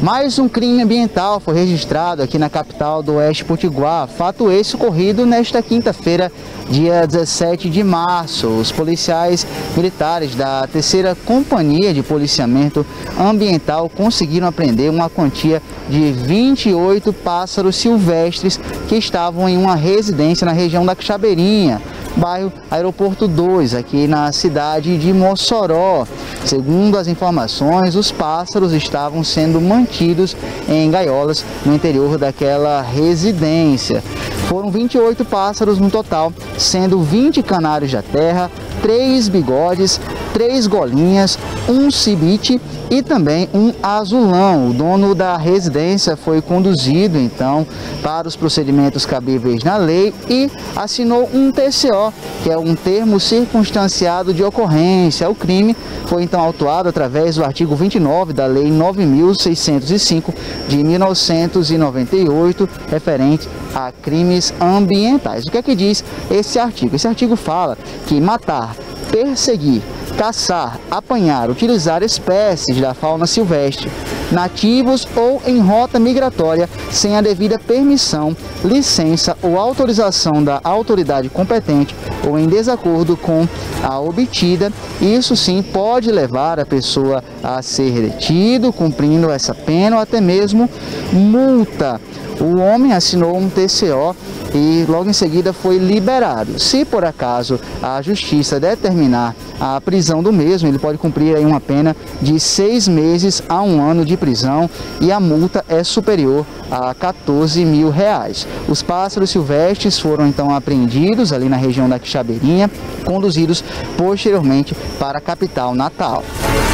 Mais um crime ambiental foi registrado aqui na capital do Oeste Potiguar. Fato esse ocorrido nesta quinta-feira, dia 17 de março. Os policiais militares da 3ª Companhia de Policiamento Ambiental conseguiram apreender uma quantia de 28 pássaros silvestres que estavam em uma residência na região da Quixabeirinha, bairro Aeroporto 2, aqui na cidade de Mossoró. Segundo as informações, os pássaros estavam sendo mantidos em gaiolas no interior daquela residência. Foram 28 pássaros no total, sendo 20 canários da terra, 3 bigodes, 3 golinhas, um cibite e também um azulão. O dono da residência foi conduzido então para os procedimentos cabíveis na lei e assinou um TCO, que é um termo circunstanciado de ocorrência. O crime foi então autuado através do artigo 29 da Lei 9.605 de 1998, referente a crimes ambientais. O que é que diz esse artigo? Esse artigo fala que matar, perseguir, caçar, apanhar, utilizar espécies da fauna silvestre, nativos ou em rota migratória, sem a devida permissão, licença ou autorização da autoridade competente ou em desacordo com a obtida, isso sim pode levar a pessoa a ser detido, cumprindo essa pena ou até mesmo multa. O homem assinou um TCO e logo em seguida foi liberado. Se por acaso a justiça determinar a prisão do mesmo, ele pode cumprir aí uma pena de 6 meses a 1 ano de prisão e a multa é superior a R$14 mil. Os pássaros silvestres foram então apreendidos ali na região da Quixabeirinha, conduzidos posteriormente para a capital natal.